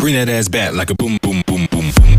bring that ass back like a boom, boom, boom, boom, boom.